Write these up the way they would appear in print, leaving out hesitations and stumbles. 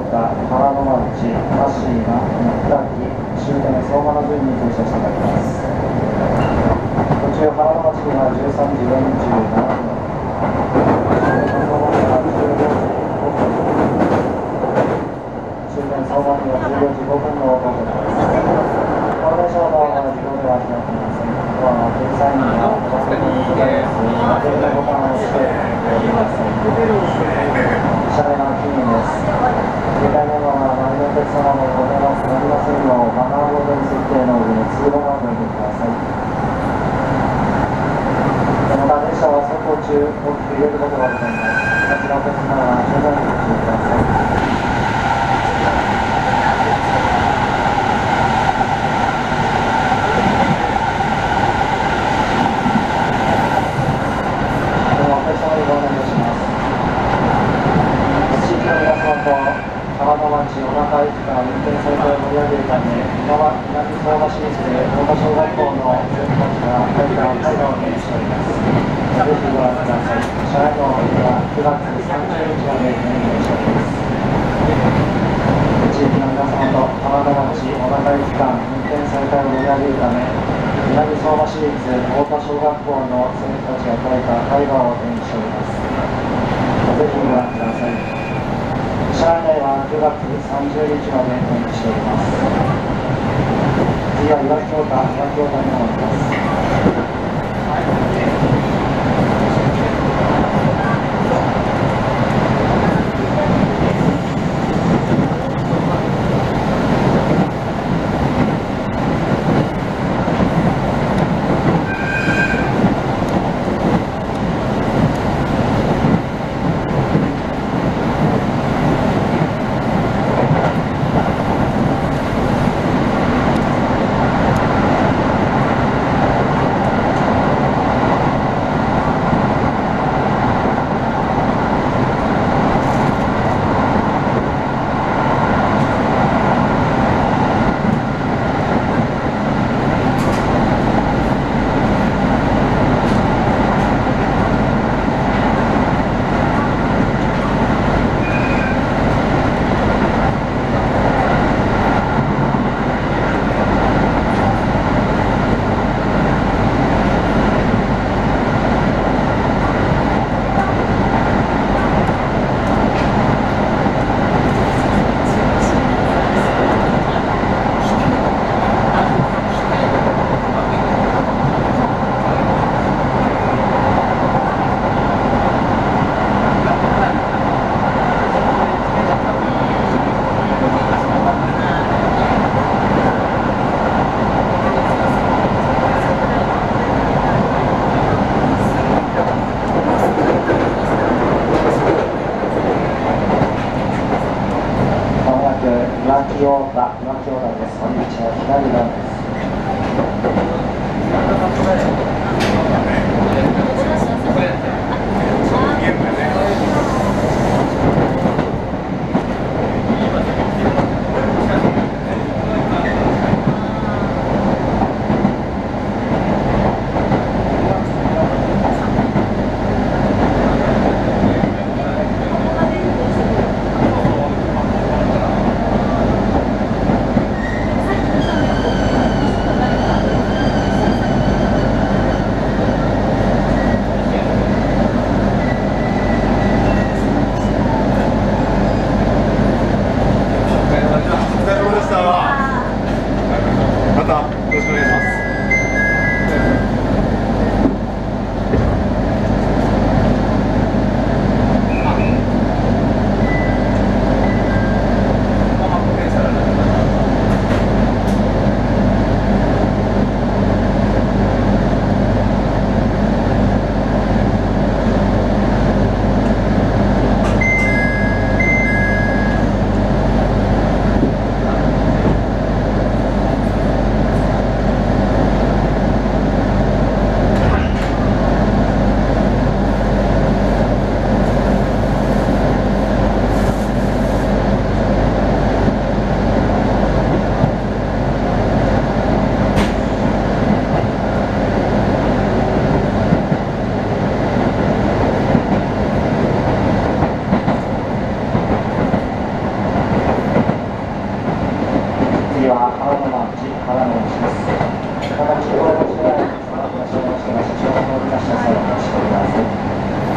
田、原野町、マシーが倉木、終点相馬の順に停車してまいります。途中原野町には13時47分、相馬には15時5分、終点相馬には14時5分の到着です。この電車の側は自動では開きません。ドアの停車員がお助けにございます。開けるボタンを押しておりください。車内の記入です。携帯電話は周りのお客様のご迷惑となりませんよう、マナーボードに設定の上に通路側をご利用ください。また電車は走行中、大きく揺れることがございます。こちらお客様は車内にご注意ください。原野町小中駅から運転再開を盛り上げるため、南相馬市立で大田小学校の生徒たちが大河を演じております。ぜひご覧ください。車内の駅は9月30日まで運営しております。地域の皆様と原野町小中駅間運転再開を盛り上げるため、南相馬市立大田小学校の生徒たちが書いた大河を演じております。ぜひご覧ください。車内は9月30日まで運営しております。次は岩京田になります。岩京田です。降り口は左側です。 原野町原野口です。また地方の市内にいらっしゃいましたら、車掌のいらっしゃいましたらお待ちください。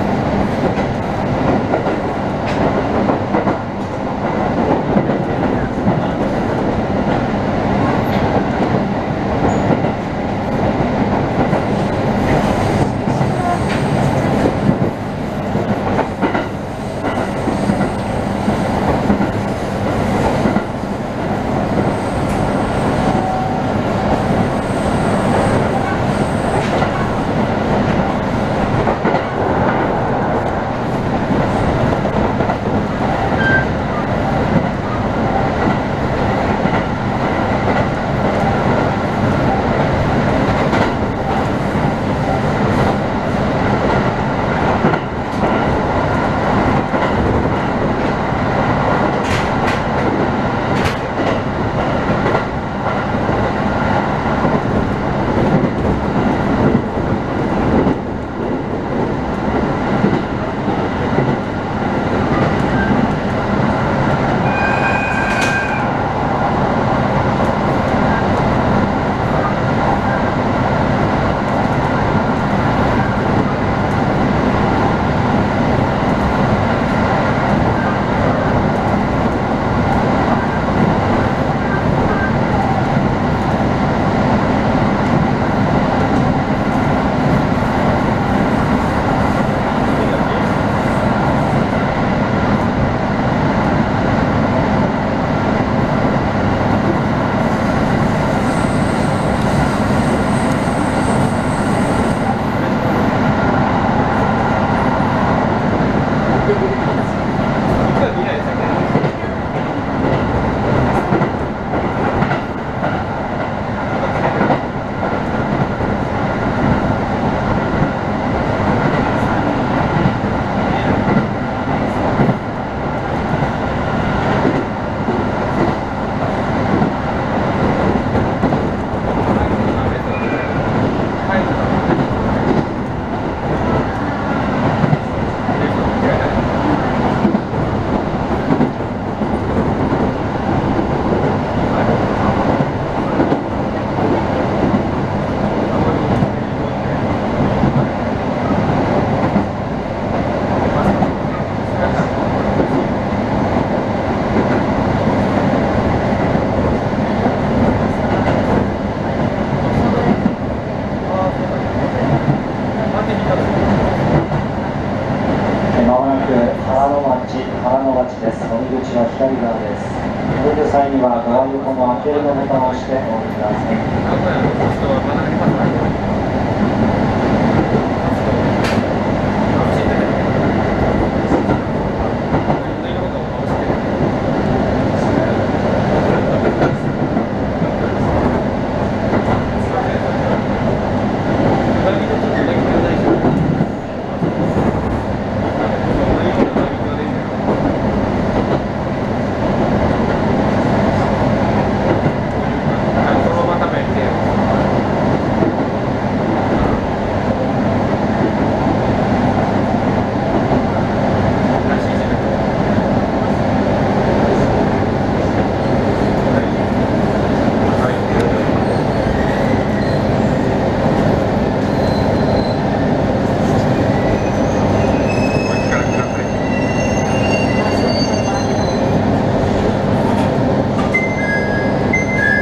口は左側です。降りる際にはドア横の開けるのボタンを押してお降りください。